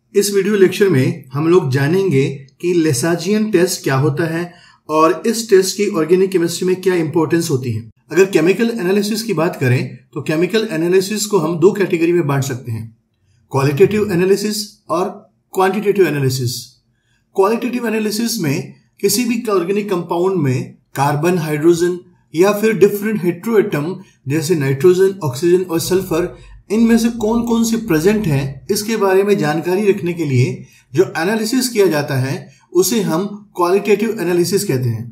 इस video lecture में हम लोग जानेंगे कि लेसाजियन टेस्ट क्या होता है और इस टेस्ट की ऑर्गेनिक केमिस्ट्री में क्या इंपॉर्टेंस होती है। अगर केमिकल एनालिसिस की बात करें तो केमिकल एनालिसिस को हम दो कैटेगरी में बांट सकते हैं, क्वालिटेटिव एनालिसिस और क्वांटिटेटिव एनालिसिस। क्वालिटेटिव एनालिसिस में किसी भी ऑर्गेनिक कंपाउंड में कार्बन, हाइड्रोजन या फिर डिफरेंट हेट्रोएटम जैसे नाइट्रोजन, ऑक्सीजन और सल्फर, इनमें से कौन कौन से प्रेजेंट हैं इसके बारे में जानकारी रखने के लिए जो एनालिसिस किया जाता है उसे हम क्वालिटेटिव एनालिसिस कहते हैं।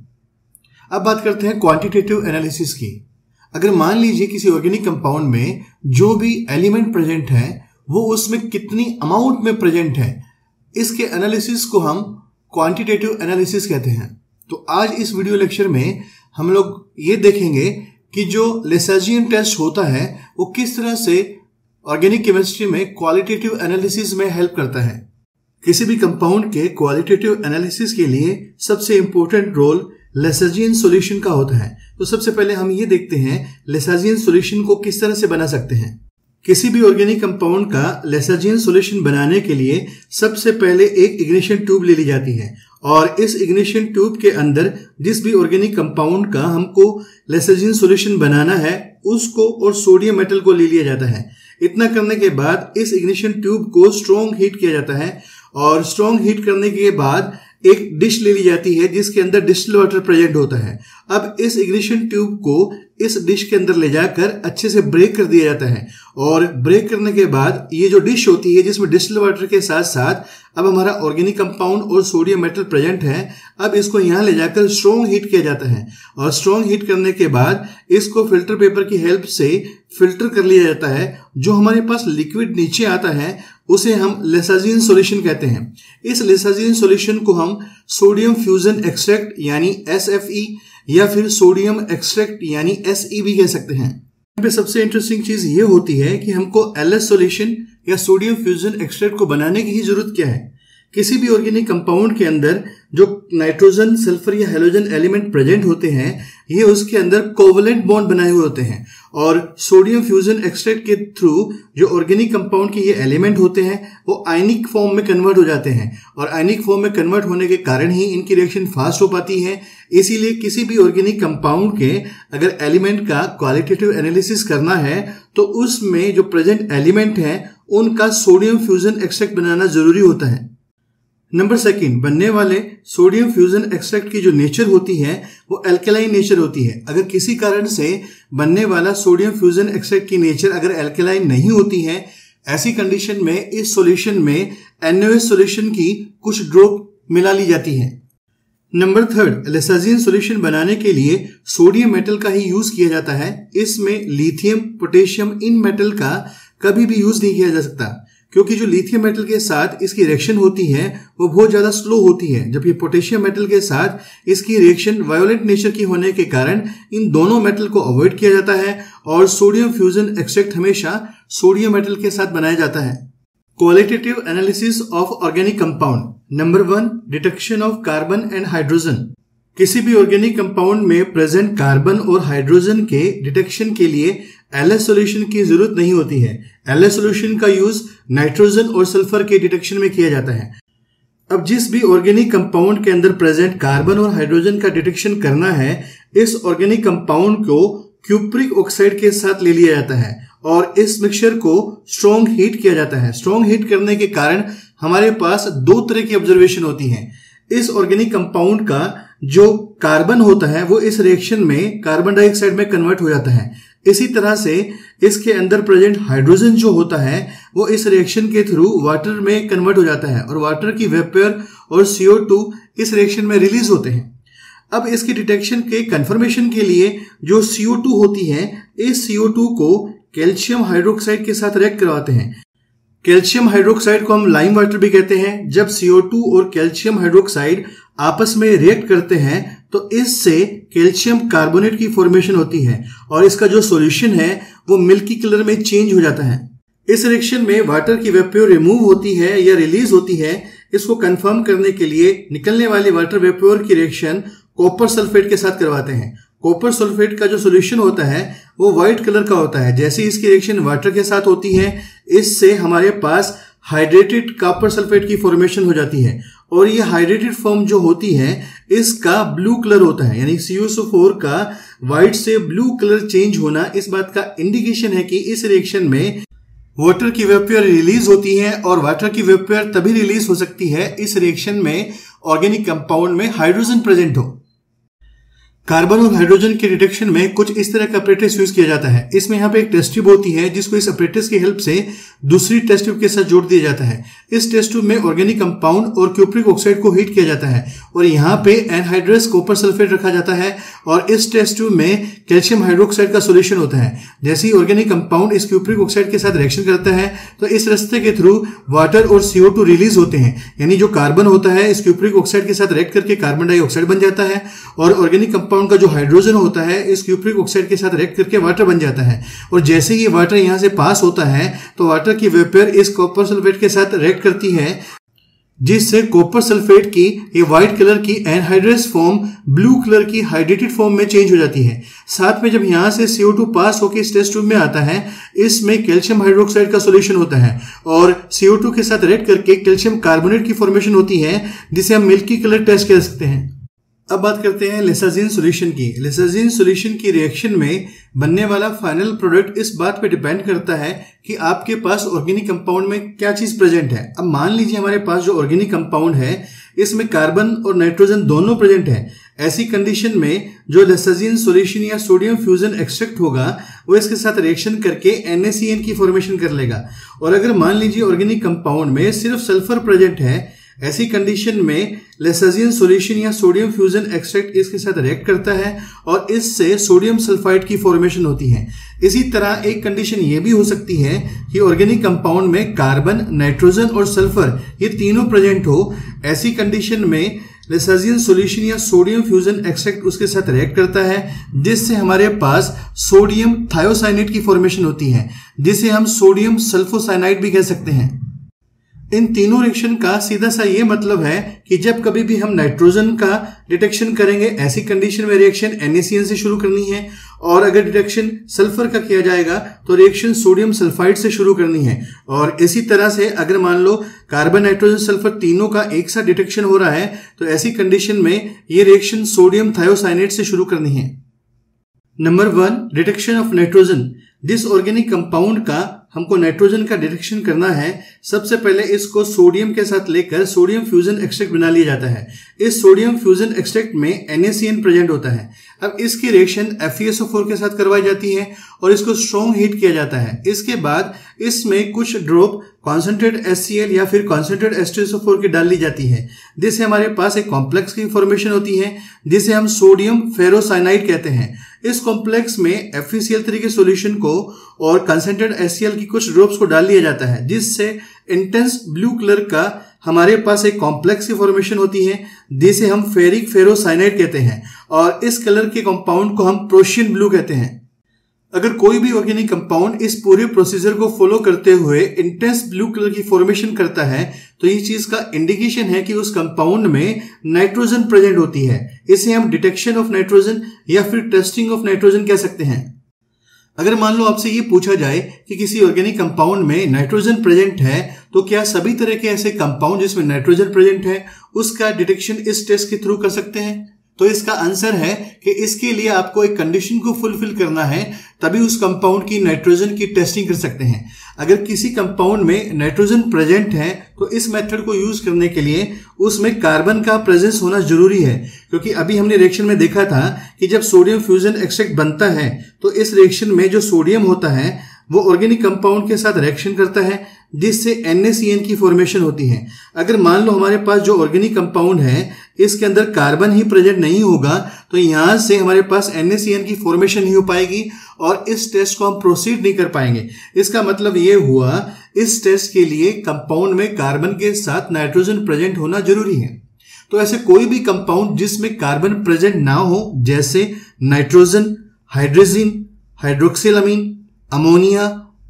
अब बात करते हैं क्वांटिटेटिव एनालिसिस की। अगर मान लीजिए किसी ऑर्गेनिक कंपाउंड में जो भी एलिमेंट प्रेजेंट है वो उसमें कितनी अमाउंट में प्रेजेंट है, इसके एनालिसिस को हम क्वांटिटेटिव एनालिसिस कहते हैं। तो आज इस वीडियो लेक्चर में हम लोग ये देखेंगे कि जो लेसाजियन टेस्ट होता है वो किस तरह से ऑर्गेनिक केमिस्ट्री में क्वालिटेटिव एनालिसिस में हेल्प करता है। किसी भी कंपाउंड के क्वालिटेटिव एनालिसिस के लिए सबसे इंपॉर्टेंट रोल लेसाजियन सॉल्यूशन का होता है। तो सबसे पहले हम ये देखते हैं लेसाजियन सॉल्यूशन को किस तरह से बना सकते हैं। किसी भी ऑर्गेनिक कंपाउंड का लेसाजियन सॉल्यूशन बनाने के लिए सबसे पहले एक इग्निशन ट्यूब ले ली जाती है और इस इग्निशन ट्यूब के अंदर जिस भी ऑर्गेनिक कंपाउंड का हमको लेसाजियन सॉल्यूशन बनाना है उसको और सोडियम मेटल को ले लिया जाता है। इतना करने के बाद इस इग्निशन ट्यूब को स्ट्रॉन्ग हीट किया जाता है और स्ट्रॉन्ग हीट करने के बाद एक डिश ले ली जाती है जिसके अंदर डिस्टिल्ड वाटर प्रेजेंट होता है। अब इस इग्निशन ट्यूब को इस डिश के अंदर ले जाकर अच्छे से ब्रेक कर दिया जाता है और ब्रेक करने के बाद ये जो डिश होती है जिसमें डिस्टिल्ड वाटर के साथ साथ अब हमारा ऑर्गेनिक कंपाउंड और सोडियम मेटल प्रेजेंट है, अब इसको यहाँ ले जाकर स्ट्रॉन्ग हीट किया जाता है और स्ट्रॉन्ग हीट करने के बाद इसको फिल्टर पेपर की हेल्प से फिल्टर कर लिया जाता है। जो हमारे पास लिक्विड नीचे आता है उसे हम लेसाजियन सॉल्यूशन कहते हैं। इस लेसाजियन सॉल्यूशन को हम सोडियम फ्यूजन एक्सट्रैक्ट यानी SFE या फिर सोडियम एक्सट्रैक्ट यानी SE भी कह सकते हैं। यहाँ पे सबसे इंटरेस्टिंग चीज ये होती है कि हमको LS सॉल्यूशन या सोडियम फ्यूजन एक्सट्रैक्ट को बनाने की ही जरूरत क्या है। किसी भी ऑर्गेनिक कंपाउंड के अंदर जो नाइट्रोजन, सल्फर या हैलोजन एलिमेंट प्रेजेंट होते हैं ये उसके अंदर कोवलेंट बॉन्ड बनाए हुए होते हैं और सोडियम फ्यूजन एक्सट्रैक्ट के थ्रू जो ऑर्गेनिक कंपाउंड के ये एलिमेंट होते हैं वो आयनिक फॉर्म में कन्वर्ट हो जाते हैं और आयनिक फॉर्म में कन्वर्ट होने के कारण ही इनकी रिएक्शन फास्ट हो पाती है। इसीलिए किसी भी ऑर्गेनिक कंपाउंड के अगर एलिमेंट का क्वालिटेटिव एनालिसिस करना है तो उसमें जो प्रेजेंट एलिमेंट है उनका सोडियम फ्यूजन एक्सट्रैक्ट बनाना जरूरी होता है। नंबर सेकंड, बनने वाले सोडियम फ्यूजन एक्सट्रैक्ट की जो नेचर होती है वो एल्केलाइन नेचर होती है। अगर किसी कारण से बनने वाला सोडियम फ्यूजन एक्सट्रैक्ट की नेचर अगर एल्केलाइन नहीं होती है, ऐसी कंडीशन में इस सॉल्यूशन में NaOH सॉल्यूशन की कुछ ड्रॉप मिला ली जाती है। नंबर थर्ड, लेसाजियन सॉल्यूशन बनाने के लिए सोडियम मेटल का ही यूज किया जाता है। इसमें लिथियम, पोटेशियम इन मेटल का कभी भी यूज नहीं किया जा सकता क्योंकि जो लिथियम मेटल के साथ इसकी रिएक्शन होती है वो बहुत ज्यादा स्लो होती है, जबकि पोटेशियम मेटल के साथ इसकी रिएक्शन वायोलेंट नेचर की होने के कारण इन दोनों मेटल को अवॉइड किया जाता है और सोडियम फ्यूजन एक्सट्रैक्ट हमेशा सोडियम मेटल के साथ बनाया जाता है। Qualitative analysis of organic compound. Number 1, detection of carbon and hydrogen. किसी भी ऑर्गेनिक कंपाउंड में प्रेजेंट कार्बन और हाइड्रोजन के डिटेक्शन के लिए LS सॉल्यूशन की जरूरत नहीं होती है। LS सॉल्यूशन का यूज नाइट्रोजन और सल्फर के डिटेक्शन में किया जाता है। अब जिस भी ऑर्गेनिक कंपाउंड के अंदर प्रेजेंट कार्बन और हाइड्रोजन का डिटेक्शन करना है, इस ऑर्गेनिक कंपाउंड को क्यूप्रिक ऑक्साइड के साथ ले लिया जाता है और इस मिक्सचर को स्ट्रॉन्ग हीट किया जाता है। स्ट्रॉन्ग हीट करने के कारण हमारे पास दो तरह की ऑब्जर्वेशन होती है। इस ऑर्गेनिक कंपाउंड का जो कार्बन होता है वो इस रिएक्शन में कार्बन डाइऑक्साइड में कन्वर्ट हो जाता है। इसी तरह से इसके अंदर प्रेजेंट हाइड्रोजन जो होता है वो इस रिएक्शन के थ्रू वाटर में कन्वर्ट हो जाता है और वाटर की वेपर और CO2 इस रिएक्शन में रिलीज होते हैं। अब इसके डिटेक्शन के कंफर्मेशन के लिए जो CO2 होती है, इस CO2 को कैल्शियम हाइड्रोक्साइड के साथ रिएक्ट करवाते हैं। कैल्शियम हाइड्रोक्साइड को हम लाइम वाटर भी कहते हैं। जब CO2 और कैल्शियम हाइड्रोक्साइड आपस में रिएक्ट करते हैं तो इससे कैल्शियम कार्बोनेट की फॉर्मेशन होती है और इसका जो सॉल्यूशन है वो मिल्की कलर में चेंज हो जाता है। इस रिएक्शन में वाटर की वेपर रिमूव होती है या रिलीज होती है, इसको कंफर्म करने के लिए निकलने वाली वाटर वेपर की रिएक्शन कॉपर सल्फेट के साथ करवाते हैं। कॉपर सल्फेट का जो सॉल्यूशन होता है वो व्हाइट कलर का होता है। जैसे इसकी रिएक्शन वाटर के साथ होती है, इससे हमारे पास हाइड्रेटेड कॉपर सल्फेट की फॉर्मेशन हो जाती है और ये हाइड्रेटेड फॉर्म जो होती है इसका ब्लू कलर होता है, यानी CuSO4 का व्हाइट से ब्लू कलर चेंज होना इस बात का इंडिकेशन है कि इस रिएक्शन में वाटर की वेपर रिलीज होती है और वाटर की वेपर तभी रिलीज हो सकती है इस रिएक्शन में ऑर्गेनिक कंपाउंड में हाइड्रोजन प्रेजेंट हो। कार्बन और हाइड्रोजन के डिटेक्शन में कुछ इस तरह का अपरेटस यूज किया जाता है। इसमें यहाँ पे एक टेस्ट ट्यूब होती है जिसको इस अपरेटस की हेल्प से दूसरी टेस्ट ट्यूब के साथ जोड़ दिया जाता है। इस टेस्ट ट्यूब में ऑर्गेनिक कंपाउंड और क्यूप्रिक ऑक्साइड को हीट किया जाता है और यहाँ पे एनहाइड्रस कॉपर सल्फेट रखा जाता है और इस टेस्ट ट्यूब में कैल्शियम हाइड्रोक्साइड का सोल्यूशन होता है। जैसे ही ऑर्गेनिक कंपाउंड इस क्यूप्रिक ऑक्साइड के साथ रिएक्शन करता है तो इस रास्ते के थ्रू वाटर और CO2 रिलीज होते हैं, यानी जो कार्बन होता है इस क्यूप्रिक ऑक्साइड के साथ रिएक्ट करके कार्बन डाइऑक्साइड बन जाता है और ऑर्गेनिक कंपाउंड का जो हाइड्रोजन होता है इस क्यूप्रिक ऑक्साइड के साथ रिएक्ट करके वाटर बन जाता है और जैसे ही वाटर यहां से पास होता है तो वाटर की वेपर इस कॉपर सल्फेट के साथ रिएक्ट करती है जिससे कॉपर सल्फेट की ये व्हाइट कलर की एनहाइड्रस फॉर्म ब्लू कलर की हाइड्रेटेड फॉर्म में चेंज हो जाती है। साथ में जब यहां से CO2 पास होकर इस टेस्ट ट्यूब में आता है इसमें कैल्शियम हाइड्रोक्साइड का सॉल्यूशन होता है और CO2 के साथ रिएक्ट करके कैल्शियम कार्बोनेट की फॉर्मेशन होती है जिसे हम मिल्की कलर टेस्ट कर सकते हैं। अब बात करते हैं लिसाजीन सॉल्यूशन की। लिसाजीन सॉल्यूशन की रिएक्शन में बनने वाला फाइनल प्रोडक्ट इस बात पे डिपेंड करता है कि आपके पास ऑर्गेनिक कंपाउंड में क्या चीज प्रेजेंट है। अब मान लीजिए हमारे पास जो ऑर्गेनिक कंपाउंड है इसमें कार्बन और नाइट्रोजन दोनों प्रेजेंट है। ऐसी कंडीशन में जो लिसाजीन सॉल्यूशन या सोडियम फ्यूजन एक्सट्रैक्ट होगा वो इसके साथ रिएक्शन करके NaCN की फॉर्मेशन कर लेगा। और अगर मान लीजिए ऑर्गेनिक कंपाउंड में सिर्फ सल्फर प्रेजेंट है, ऐसी कंडीशन में लिसाजीन सॉल्यूशन या सोडियम फ्यूजन एक्सट्रैक्ट इसके साथ रिएक्ट करता है और इससे सोडियम सल्फाइड की फॉर्मेशन होती है। इसी तरह एक कंडीशन ये भी हो सकती है कि ऑर्गेनिक कंपाउंड में कार्बन, नाइट्रोजन और सल्फर ये तीनों प्रेजेंट हो। ऐसी कंडीशन में लिसाजीन सॉल्यूशन या सोडियम फ्यूजन एक्सट्रैक्ट उसके साथ रिएक्ट करता है जिससे हमारे पास सोडियम थायोसाइनेट की फॉर्मेशन होती है जिसे हम सोडियम सल्फोसाइनाइड भी कह सकते हैं। इन तीनों रिएक्शन का सीधा सा ये मतलब है कि जब कभी भी हम नाइट्रोजन का डिटेक्शन करेंगे ऐसी कंडीशन में रिएक्शन NaCN से शुरू करनी है और अगर डिटेक्शन सल्फर का किया जाएगा तो रिएक्शन सोडियम सल्फाइड से शुरू करनी है। और इसी तरह से अगर मान लो कार्बन, नाइट्रोजन, सल्फर तीनों का एक साथ डिटेक्शन हो रहा है तो ऐसी कंडीशन में ये रिएक्शन सोडियम थायोसाइनेट से शुरू करनी है। Number 1, detection of nitrogen. जिस ऑर्गेनिक कंपाउंड का हमको नाइट्रोजन का डिटेक्शन करना है सबसे पहले इसको सोडियम के साथ लेकर सोडियम फ्यूजन एक्सट्रैक्ट बना लिया जाता है। इस सोडियम फ्यूजन एक्सट्रैक्ट में NaCN प्रेजेंट होता है। अब इसकी रिएक्शन FeSO4 के साथ करवाई जाती है और इसको स्ट्रॉन्ग हीट किया जाता है। इसके बाद इसमें कुछ ड्रॉप कॉन्सेंट्रेट HCl या फिर कॉन्सेंट्रेट H2SO4 की डाल ली जाती है जिससे हमारे पास एक कॉम्प्लेक्स की फॉर्मेशन होती है जिसे हम सोडियम फेरोसाइनाइड कहते हैं। इस कॉम्प्लेक्स में FeCl3 के सॉल्यूशन को और कॉन्सेंट्रेट HCl की कुछ ड्रॉप्स को डाल लिया जाता है जिससे इंटेंस ब्लू कलर का हमारे पास एक कॉम्प्लेक्स की फॉर्मेशन होती है जिसे हम फेरिक फेरोसाइनाइड कहते हैं और इस कलर के कंपाउंड को हम प्रोशियन ब्लू कहते हैं। अगर कोई भी ऑर्गेनिक कंपाउंड इस पूरे प्रोसीजर को फॉलो करते हुए इंटेंस ब्लू कलर की फॉर्मेशन करता है तो ये चीज का इंडिकेशन है कि उस कंपाउंड में नाइट्रोजन प्रेजेंट होती है। इसे हम डिटेक्शन ऑफ नाइट्रोजन या फिर टेस्टिंग ऑफ नाइट्रोजन कह सकते हैं। अगर मान लो आपसे ये पूछा जाए कि किसी ऑर्गेनिक कंपाउंड में नाइट्रोजन प्रेजेंट है तो क्या सभी तरह के ऐसे कंपाउंड जिसमें नाइट्रोजन प्रेजेंट है उसका डिटेक्शन इस टेस्ट के थ्रू कर सकते हैं? तो इसका आंसर है कि इसके लिए आपको एक कंडीशन को फुलफिल करना है तभी उस कंपाउंड की नाइट्रोजन की टेस्टिंग कर सकते हैं। अगर किसी कंपाउंड में नाइट्रोजन प्रेजेंट है तो इस मेथड को यूज करने के लिए उसमें कार्बन का प्रेजेंस होना जरूरी है, क्योंकि अभी हमने रिएक्शन में देखा था कि जब सोडियम फ्यूजन एक्सट्रैक्ट बनता है तो इस रिएक्शन में जो सोडियम होता है वो ऑर्गेनिक कंपाउंड के साथ रिएक्शन करता है जिससे NaCN की फॉर्मेशन होती है। अगर मान लो हमारे पास जो ऑर्गेनिक कंपाउंड है इसके अंदर कार्बन ही प्रेजेंट नहीं होगा तो यहां से हमारे पास NaCN की फॉर्मेशन नहीं हो पाएगी और इस टेस्ट को हम प्रोसीड नहीं कर पाएंगे। इसका मतलब ये हुआ इस टेस्ट के लिए कंपाउंड में कार्बन के साथ नाइट्रोजन प्रेजेंट होना जरूरी है। तो ऐसे कोई भी कंपाउंड जिसमें कार्बन प्रेजेंट ना हो जैसे nitrogen, hydrogen, hydroxylamine, ammonia,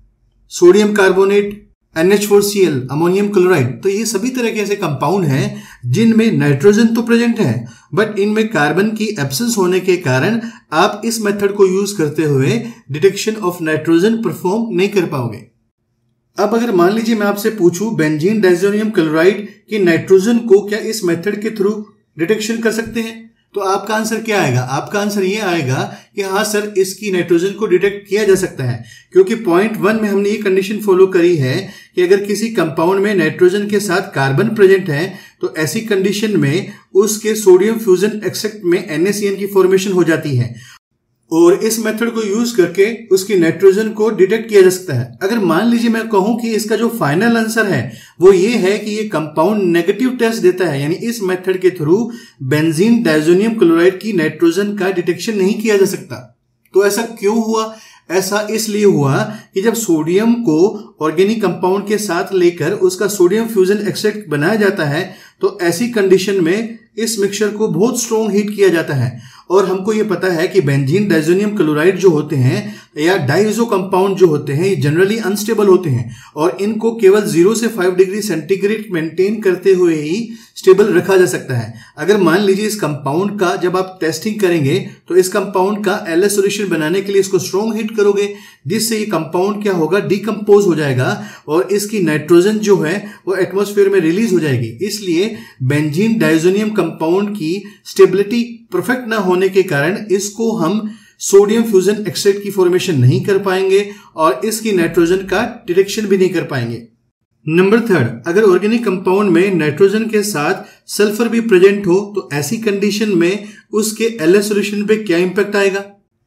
sodium carbonate, NH4Cl, ammonium chloride, तो ये सभी तरह के ऐसे कंपाउंड हैं जिनमें नाइट्रोजन तो प्रेजेंट है बट इनमें कार्बन की एब्सेंस होने के कारण आप इस मेथड को यूज करते हुए डिटेक्शन ऑफ नाइट्रोजन परफॉर्म नहीं कर पाओगे। अब अगर मान लीजिए मैं आपसे पूछूं बेंजीन डाइज़ोनियम क्लोराइड की नाइट्रोजन को क्या इस मेथड के थ्रू डिटेक्शन कर सकते हैं, तो आपका आंसर क्या आएगा? आपका आंसर ये आएगा कि हाँ सर, इसकी नाइट्रोजन को डिटेक्ट किया जा सकता है, क्योंकि पॉइंट 1 में हमने ये कंडीशन फॉलो करी है कि अगर किसी कंपाउंड में नाइट्रोजन के साथ कार्बन प्रेजेंट है तो ऐसी कंडीशन में उसके सोडियम फ्यूजन एक्सेप्ट में NaCN की फॉर्मेशन हो जाती है और इस मेथड को यूज करके उसकी नाइट्रोजन को डिटेक्ट किया जा सकता है। अगर मान लीजिए मैं कहूं कि इसका जो फाइनल आंसर है वो ये है कि ये कंपाउंड नेगेटिव टेस्ट देता है, यानी इस मेथड के थ्रू बेंजीन डाइज़ोनियम क्लोराइड की नाइट्रोजन का डिटेक्शन नहीं किया जा सकता। तो ऐसा क्यों हुआ? ऐसा इसलिए हुआ कि जब सोडियम को ऑर्गेनिक कंपाउंड के साथ लेकर उसका सोडियम फ्यूजन एक्सट्रैक्ट बनाया जाता है तो ऐसी कंडीशन में इस मिक्सचर को बहुत स्ट्रॉन्ग हीट किया जाता है। और हमको ये पता है कि बेंजीन डाइज़ोनियम क्लोराइड जो होते हैं या डाइजो कंपाउंड जो होते हैं ये जनरली अनस्टेबल होते हैं और इनको केवल 0 से 5 डिग्री सेंटीग्रेड मेंटेन करते हुए ही स्टेबल रखा जा सकता है। अगर मान लीजिए इस कंपाउंड का जब आप टेस्टिंग करेंगे तो इस कंपाउंड का LS सॉल्यूशन बनाने के लिए इसको स्ट्रॉन्ग हीट करोगे, जिससे ये कंपाउंड क्या होगा, डिकम्पोज हो जाएगा और इसकी नाइट्रोजन जो है वो एटमॉस्फेयर में रिलीज हो जाएगी। इसलिए बेंजीन डाइज़ोनियम कंपाउंड की स्टेबिलिटी परफेक्ट ना होने के कारण इसको हम सोडियम फ्यूजन एक्सट्रैक्ट की फॉर्मेशन नहीं कर पाएंगे और इसकी नाइट्रोजन का डिटेक्शन भी नहीं कर पाएंगे। नंबर 3, अगर ऑर्गेनिक कंपाउंड में नाइट्रोजन के साथ सल्फर भी प्रेजेंट हो तो ऐसी कंडीशन में उसके LS सॉल्यूशन पे क्या इंपैक्ट आएगा?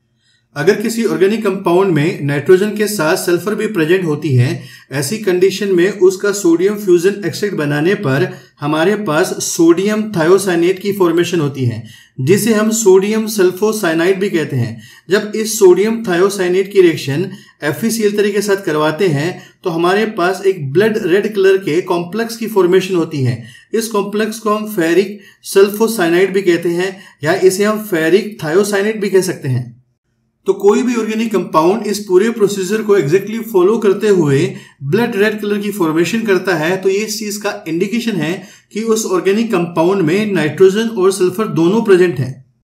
अगर किसी ऑर्गेनिक कंपाउंड में नाइट्रोजन के साथ सल्फर भी प्रेजेंट होती है, ऐसी कंडीशन में उसका सोडियम फ्यूजन एक्सट्रैक्ट बनाने पर हमारे पास सोडियम थायोसाइनेट की फॉर्मेशन होती है, जिसे हम सोडियम सल्फोसाइनाइड भी कहते हैं। जब इस सोडियम थायोसाइनेट की रिएक्शन FeCl के साथ करवाते हैं तो हमारे पास एक ब्लड रेड कलर के कॉम्प्लेक्स की फॉर्मेशन होती है। इस कॉम्प्लेक्स को हम फेरिक सल्फोसाइनाइड भी कहते हैं या इसे हम फेरिक थायोसाइनेट भी कह सकते हैं। तो कोई भी ऑर्गेनिक कंपाउंड इस पूरे प्रोसीजर को एग्जैक्टली फॉलो करते हुए ब्लड रेड कलर की फॉर्मेशन करता है तो ये इस चीज का इंडिकेशन है कि उस ऑर्गेनिक कंपाउंड में नाइट्रोजन और सल्फर दोनों प्रेजेंट हैं।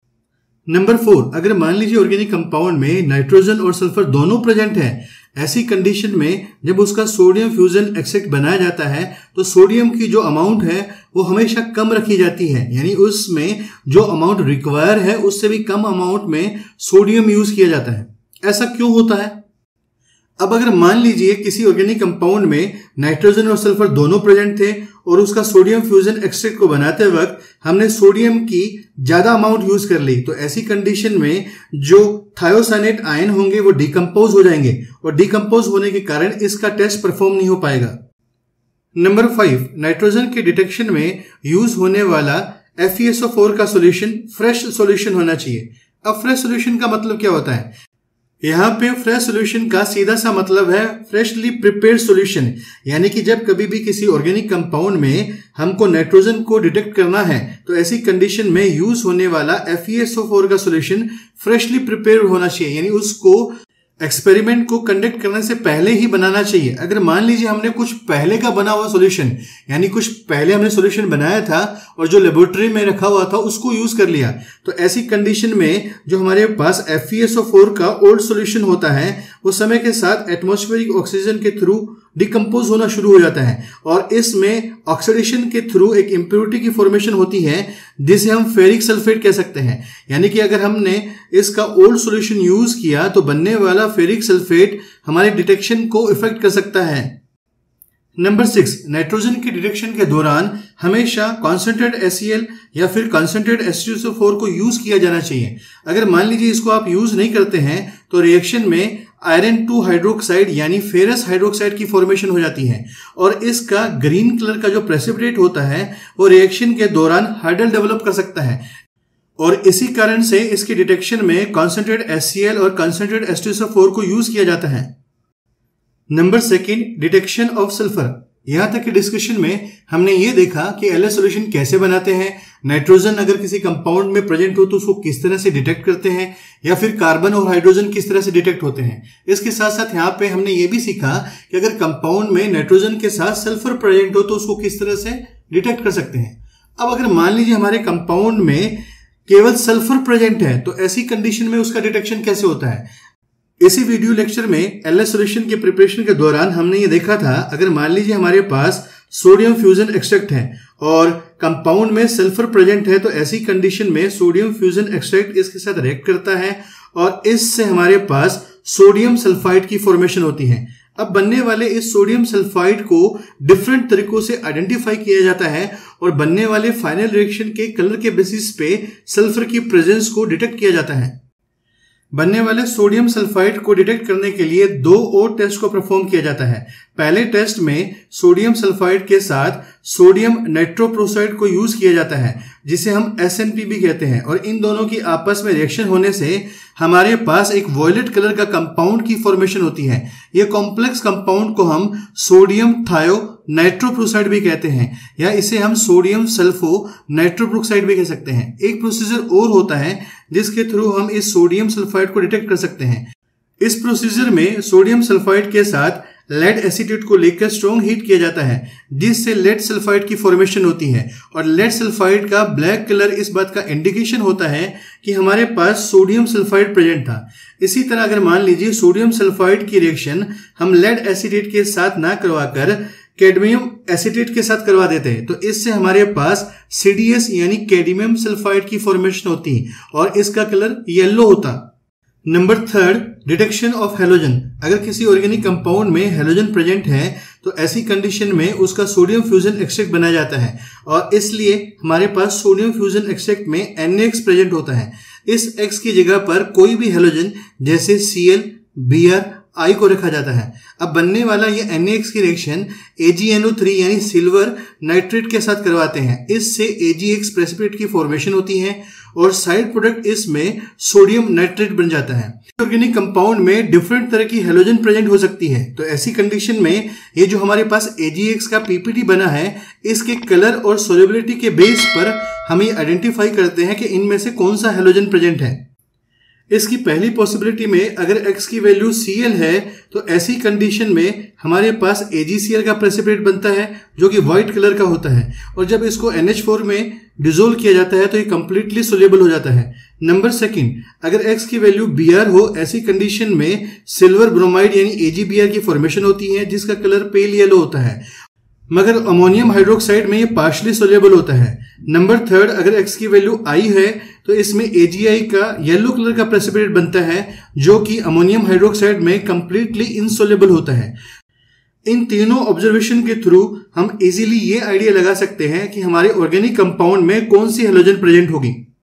नंबर 4, अगर मान लीजिए ऑर्गेनिक कंपाउंड में नाइट्रोजन और सल्फर दोनों प्रेजेंट है, ऐसी कंडीशन में जब उसका सोडियम फ्यूजन एक्सट्रैक्ट बनाया जाता है तो सोडियम की जो अमाउंट है वो हमेशा कम रखी जाती है, यानी उसमें जो अमाउंट रिक्वायर है उससे भी कम अमाउंट में सोडियम यूज किया जाता है। ऐसा क्यों होता है? अब अगर मान लीजिए किसी ऑर्गेनिक कंपाउंड में नाइट्रोजन और सल्फर दोनों प्रेजेंट थे और उसका सोडियम फ्यूजन एक्सट्रैक्ट को बनाते वक्त हमने सोडियम की ज्यादा अमाउंट यूज कर ली, तो ऐसी कंडीशन में जो थायोसाइनेट आयन होंगे वो डिकम्पोज हो जाएंगे और डिकम्पोज होने के कारण इसका टेस्ट परफॉर्म नहीं हो पाएगा। नंबर 5, नाइट्रोजन के डिटेक्शन में यूज होने वाला FeSO4 का सॉल्यूशन फ्रेश सॉल्यूशन होना चाहिए। अब फ्रेश सॉल्यूशन का मतलब क्या होता है? यहाँ पे फ्रेश सॉल्यूशन का सीधा सा मतलब है फ्रेशली प्रिपेयर्ड सॉल्यूशन, यानी कि जब कभी भी किसी ऑर्गेनिक कंपाउंड में हमको नाइट्रोजन को डिटेक्ट करना है तो ऐसी कंडीशन में यूज होने वाला FeSO4 का सॉल्यूशन फ्रेशली प्रिपेयर्ड होना चाहिए, यानी उसको एक्सपेरिमेंट को कंडक्ट करने से पहले ही बनाना चाहिए। अगर मान लीजिए हमने कुछ पहले का बना हुआ सॉल्यूशन, यानी कुछ पहले हमने सॉल्यूशन बनाया था और जो लेबोरेटरी में रखा हुआ था उसको यूज कर लिया, तो ऐसी कंडीशन में जो हमारे पास FeSO4 का ओल्ड सॉल्यूशन होता है वो समय के साथ एटमॉस्फेरिक ऑक्सीजन के थ्रू डिकम्पोज होना शुरू हो जाता है और इसमें ऑक्सीडेशन के थ्रू एक इंप्योरिटी की फॉर्मेशन होती है जिसे हम फेरिक सल्फेट कह सकते हैं। यानी कि अगर हमने इसका ओल्ड सॉल्यूशन यूज किया तो बनने वाला फेरिक सल्फेट हमारे डिटेक्शन को इफेक्ट कर सकता है। नंबर 6, नाइट्रोजन के डिटेक्शन के दौरान हमेशा कॉन्सेंट्रेट HCl या फिर कॉन्सेंट्रेट H2SO4 को यूज किया जाना चाहिए। अगर मान लीजिए इसको आप यूज नहीं करते हैं तो रिएक्शन में आयरन 2 हाइड्रोक्साइड यानी फेरस हाइड्रोक्साइड की फॉर्मेशन हो जाती है और इसका ग्रीन कलर का जो प्रेसिपिटेट होता है वो रिएक्शन के दौरान हाइड्रल डेवलप कर सकता है और इसी कारण से इसके डिटेक्शन में कॉन्सेंट्रेट HCl और कॉन्सेंट्रेट H2SO4 को यूज किया जाता है। Number 2, detection of sulphur. यहां तक के डिस्कशन में हमने ये देखा कि LS सॉल्यूशन कैसे बनाते हैं, नाइट्रोजन अगर किसी कंपाउंड में प्रेजेंट हो तो उसको किस तरह से डिटेक्ट करते हैं या फिर कार्बन और हाइड्रोजन किस तरह से डिटेक्ट होते हैं। इसके साथ साथ यहाँ पे हमने ये भी सीखा कि अगर कंपाउंड में नाइट्रोजन के साथ सल्फर प्रेजेंट हो तो उसको किस तरह से डिटेक्ट कर सकते हैं। अब अगर मान लीजिए हमारे कंपाउंड में केवल सल्फर प्रेजेंट है तो ऐसी कंडीशन में उसका डिटेक्शन कैसे होता है। इसी वीडियो लेक्चर में एलएस सॉल्यूशन के प्रिपरेशन के दौरान हमने ये देखा था, अगर मान लीजिए हमारे पास सोडियम फ्यूजन एक्सट्रैक्ट है और कंपाउंड में सल्फर प्रेजेंट है, तो ऐसी कंडीशन में सोडियम फ्यूजन एक्सट्रैक्ट इसके साथ रिएक्ट करता है और इससे हमारे पास सोडियम सल्फाइड की फॉर्मेशन होती है। अब बनने वाले इस सोडियम सल्फाइड को डिफरेंट तरीकों से आइडेंटिफाई किया जाता है और बनने वाले फाइनल रिएक्शन के कलर के बेसिस पे सल्फर की प्रेजेंस को डिटेक्ट किया जाता है। बनने वाले सोडियम सल्फाइड को डिटेक्ट करने के लिए 2 और टेस्ट को परफॉर्म किया जाता है। पहले टेस्ट में सोडियम सल्फाइड के साथ सोडियम नाइट्रोप्रोसाइड को यूज किया जाता है, जिसे हम SNP भी कहते हैं, और इन दोनों की आपस में रिएक्शन होने से हमारे पास एक वॉयलेट कलर का कंपाउंड की फॉर्मेशन होती है। यह कॉम्प्लेक्स कंपाउंड को हम सोडियम थायो नाइट्रोप्रोसाइड भी कहते हैं, या इसे हम सोडियम सल्फो नाइट्रोप्रोक्साइड भी कह सकते हैं। एक प्रोसीजर और होता है जिसके थ्रू हम इस सोडियम सल्फाइड को डिटेक्ट कर सकते हैं। इस प्रोसीजर में सोडियम सल्फाइड के साथ लेड एसीटेट को लेकर स्ट्रॉन्ग हीट किया जाता है, जिससे लेड सल्फाइड की फॉर्मेशन होती है, और लेड सल्फाइड का ब्लैक कलर इस बात का इंडिकेशन होता है कि हमारे पास सोडियम सल्फाइड प्रेजेंट था। इसी तरह अगर मान लीजिए सोडियम सल्फाइड की रिएक्शन हम लेड एसीटेट के साथ ना करवाकर कैडमियम एसीटेट के साथ करवा देते हैं, तो इससे हमारे पास CDS यानी कैडमियम सल्फाइड की फॉर्मेशन होती और इसका कलर येलो होता। Number 3, detection of halogen. अगर किसी ऑर्गेनिक कंपाउंड में हैलोजन प्रेजेंट है तो ऐसी कंडीशन में उसका सोडियम फ्यूजन एक्सट्रैक्ट बनाया जाता है, और इसलिए हमारे पास सोडियम फ्यूजन एक्सट्रैक्ट में NaX प्रेजेंट होता है। इस X की जगह पर कोई भी हैलोजन जैसे Cl, Br, I को रखा जाता है। अब बनने वाला ये NaX की रिएक्शन AgNO3 यानी सिल्वर नाइट्रेट के साथ करवाते हैं। इससे AgX प्रेसिपिटेट की फॉर्मेशन होती है और साइड प्रोडक्ट इसमें सोडियम नाइट्रेट बन जाता है। ऑर्गेनिक कंपाउंड में डिफरेंट तरह की हैलोजन प्रेजेंट हो सकती है, तो ऐसी कंडीशन में ये जो हमारे पास AgX का PPT बना है, इसके कलर और सोल्युबिलिटी के बेस पर हम ये आइडेंटिफाई करते हैं कि इनमें से कौन सा हैलोजन प्रेजेंट है। इसकी पहली पॉसिबिलिटी में अगर X की वैल्यू Cl है तो ऐसी कंडीशन में हमारे पास AgCl का प्रेसिपिटेट बनता है जो कि व्हाइट कलर का होता है, और जब इसको NH4 में डिसोल्व किया जाता है तो ये कंप्लीटली सोल्यूबल हो जाता है। नंबर 2, अगर X की वैल्यू Br हो, ऐसी कंडीशन में सिल्वर ब्रोमाइड यानी AgBr की फॉर्मेशन होती है जिसका कलर पेल येलो होता है, मगर अमोनियम हाइड्रोक्साइड में ये पार्शली सोल्यूबल होता है। नंबर 3, अगर X की वैल्यू I है तो इसमें AgI का येलो कलर का प्रेसिपिटेट बनता है जो कि अमोनियम हाइड्रोक्साइड में कंप्लीटली इनसोल्यूबल होता है। इन तीनों ऑब्जर्वेशन के थ्रू हम इजीली ये आइडिया लगा सकते हैं कि हमारे ऑर्गेनिक कंपाउंड में कौन सी हैलोजन प्रेजेंट होगी।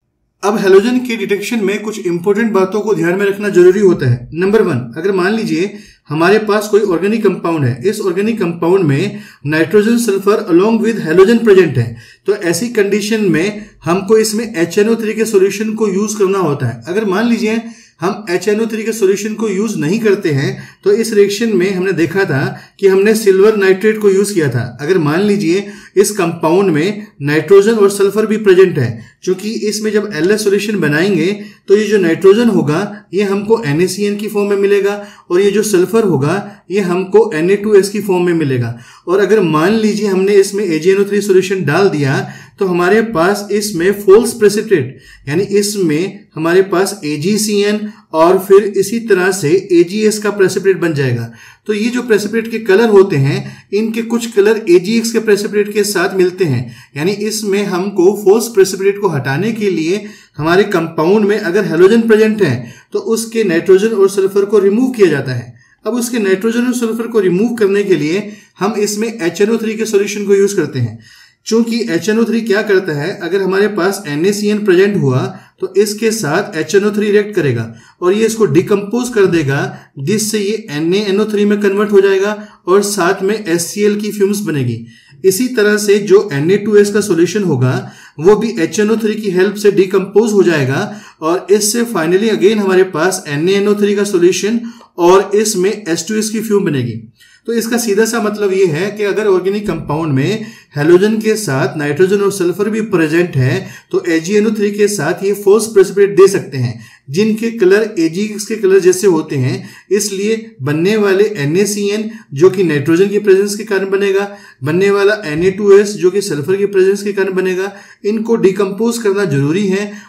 अब हैलोजन के डिटेक्शन में कुछ इंपॉर्टेंट बातों को ध्यान में रखना जरूरी होता है। नंबर 1, अगर मान लीजिए हमारे पास कोई ऑर्गेनिक कंपाउंड है, इस ऑर्गेनिक कंपाउंड में nitrogen sulphur along with halogen present है, तो ऐसी कंडीशन में हमको इसमें HNO3 के सॉल्यूशन को यूज करना होता है। अगर मान लीजिए हम HNO3 के सॉल्यूशन को यूज नहीं करते हैं तो इस रिएक्शन में हमने देखा था कि हमने सिल्वर नाइट्रेट को यूज किया था। अगर मान लीजिए इस कंपाउंड में नाइट्रोजन और सल्फर भी प्रेजेंट है, क्योंकि इसमें जब LS सॉल्यूशन बनाएंगे तो ये जो नाइट्रोजन होगा ये हमको NaCN की फॉर्म में मिलेगा और ये जो सल्फर होगा ये हमको Na2S की फॉर्म में मिलेगा। और अगर मान लीजिए हमने इसमें AgNO3 सॉल्यूशन डाल दिया तो हमारे पास इसमें फॉल्स प्रेसिपिटेट यानी इसमें हमारे पास AgCN और फिर इसी तरह से AgS का प्रेसिपिटेट बन जाएगा। तो ये जो प्रेसिपिटेट के कलर होते हैं इनके कुछ कलर AgX के प्रेसिपिटेट के साथ मिलते हैं, यानी इसमें हमको फॉल्स प्रेसिपिटेट को हटाने के लिए हमारे कंपाउंड में अगर हैलोजन प्रेजेंट है तो उसके नाइट्रोजन और सल्फर को रिमूव किया जाता है। अब उसके नाइट्रोजन और सल्फर को रिमूव करने के लिए हम इसमें HNO3 के सॉल्यूशन को यूज करते हैं। चूंकि HNO3 क्या करता है, अगर हमारे पास NaCN प्रेजेंट हुआ तो इसके साथ HNO3 रिएक्ट करेगा और ये इसको डिकम्पोज कर देगा, जिससे ये NaNO3 में कन्वर्ट हो जाएगा और साथ में HCl की फ्यूम्स बनेगी। इसी तरह से जो Na2S का सॉल्यूशन होगा वो भी HNO3 की हेल्प से डिकम्पोज हो जाएगा और इससे फाइनली अगेन हमारे पास NaNO3 का सॉल्यूशन और इसमें H2S की फ्यूम बनेगी। तो इसका सीधा सा मतलब ये है कि अगर ऑर्गेनिक कंपाउंड में हैलोजन के साथ नाइट्रोजन और सल्फर भी प्रेजेंट है तो AgNO3 के साथ ये फॉल्स प्रेसिपिटेट दे सकते हैं जिनके कलर AgX के कलर जैसे होते हैं। इसलिए बनने वाले NaCN जो कि नाइट्रोजन की प्रेजेंस के कारण बनेगा, बनने वाला Na2S जो कि सल्फर की प्रेजेंस के कारण बनेगा, इनको डिकम्पोज करना जरूरी है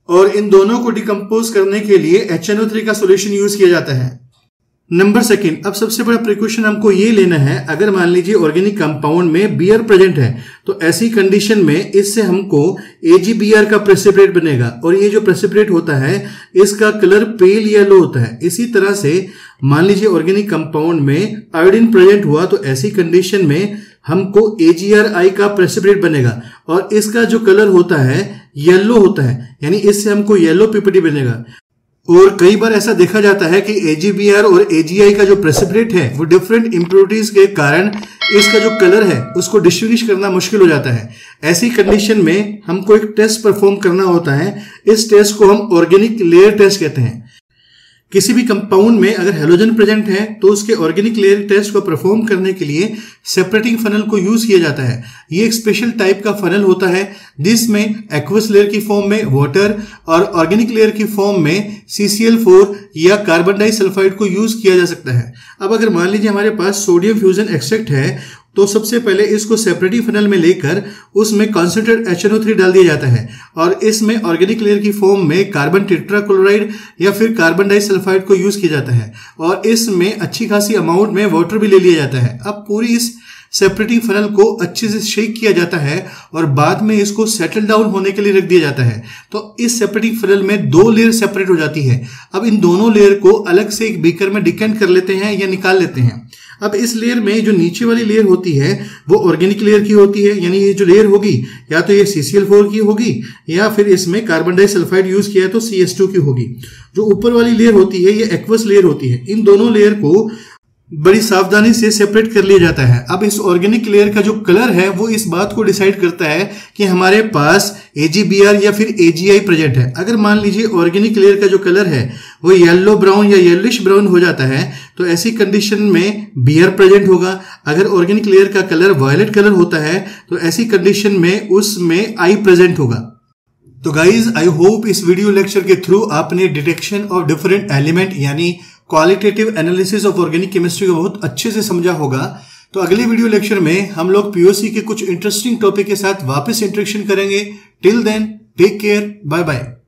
और इन दोनों को डिकम्पोज करने के लिए HNO3 का सॉल्यूशन यूज किया जाता है। नंबर सेकंड, अब सबसे बड़ा प्रिकॉशन हमको ये लेना है, अगर मान लीजिए ऑर्गेनिक कंपाउंड में Br प्रेजेंट है तो ऐसी कंडीशन में इससे हमको AgBr का प्रेसिपिटेट बनेगा और ये जो प्रेसिपिटेट होता है इसका कलर पेल येलो होता है। इसी तरह से मान लीजिए ऑर्गेनिक कंपाउंड में आयोडीन प्रेजेंट हुआ तो ऐसी कंडीशन में हमको AgRI का प्रेसिपिटेट बनेगा और इसका जो कलर होता है येलो होता है, यानी इससे हमको येलो PPT बनेगा। और कई बार ऐसा देखा जाता है कि AgBr और AgI का जो प्रेसिपिटेट है वो डिफरेंट इंप्योरिटीज के कारण इसका जो कलर है उसको डिस्टिंग्विश करना मुश्किल हो जाता है। ऐसी कंडीशन में हमको एक टेस्ट परफॉर्म करना होता है। इस टेस्ट को हम ऑर्गेनिक लेयर टेस्ट कहते हैं। किसी भी कंपाउंड में अगर हेलोजन प्रेजेंट है तो उसके ऑर्गेनिक लेयर टेस्ट को परफॉर्म करने के लिए सेपरेटिंग फनल को यूज किया जाता है। ये एक स्पेशल टाइप का फनल होता है जिसमें एक्वस लेयर की फॉर्म में वाटर और ऑर्गेनिक लेयर की फॉर्म में CCl4 या कार्बन डाइसल्फाइड को यूज किया जा सकता है। अब अगर मान लीजिए हमारे पास सोडियम फ्यूजन एक्सट्रैक्ट है तो सबसे पहले इसको सेपरेटिंग फनल में लेकर उसमें कॉन्सेंट्रेट HNO3 डाल दिया जाता है और इसमें ऑर्गेनिक लेयर की फॉर्म में कार्बन टेट्राक्लोराइड या फिर कार्बन डाइसल्फाइड को यूज किया जाता है और इसमें अच्छी खासी अमाउंट में वाटर भी ले लिया जाता है। अब पूरी इस सेपरेटिंग फनल को अच्छे से शेक किया जाता है और बाद में इसको सेटल डाउन होने के लिए रख दिया जाता है। तो इस सेपरेटिंग फनल में 2 लेयर सेपरेट हो जाती है। अब इन दोनों लेयर को अलग से एक बीकर में डिकेंट कर लेते हैं या निकाल लेते हैं। अब इस लेयर में जो नीचे वाली लेयर होती है वो ऑर्गेनिक लेयर की होती है, यानी ये जो लेयर होगी या तो ये CCl4 की होगी या फिर इसमें कार्बन डाइसल्फाइड यूज किया है तो CS2 की होगी। जो ऊपर वाली लेयर होती है ये एक्वस लेयर होती है। इन दोनों लेयर को बड़ी सावधानी से सेपरेट कर लिया जाता है। अब इस ऑर्गेनिक लेयर का जो कलर है वो इस बात को डिसाइड करता है कि हमारे पास AgBr या फिर AgI प्रेजेंट है। अगर मान लीजिए ऑर्गेनिक लेयर का जो कलर है वो येलो ब्राउन या येलिश ब्राउन हो जाता है तो ऐसी कंडीशन में Br प्रेजेंट होगा। अगर ऑर्गेनिक लेयर का कलर वायलेट कलर होता है तो ऐसी कंडीशन में उसमें I प्रेजेंट होगा। तो गाइज आई होप इस वीडियो लेक्चर के थ्रू आपने डिटेक्शन ऑफ डिफरेंट एलिमेंट यानी qualitative analysis of organic chemistry को बहुत अच्छे से समझा होगा। तो अगले वीडियो लेक्चर में हम लोग POC के कुछ इंटरेस्टिंग टॉपिक के साथ वापस इंटरेक्शन करेंगे। Till then take care, bye bye.